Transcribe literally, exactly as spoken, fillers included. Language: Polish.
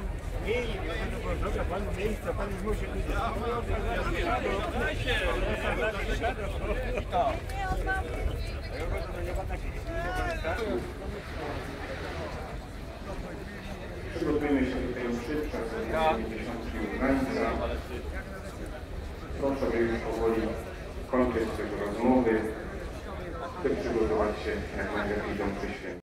mieli, droga panu miejsca, pan już musi być. Przygotujmy się do tej mszy, czas dziesiątki uznańca. Proszę, aby już powoli kończyć tego rozmowy, by przygotować się jak najlepiej do mszy świętej.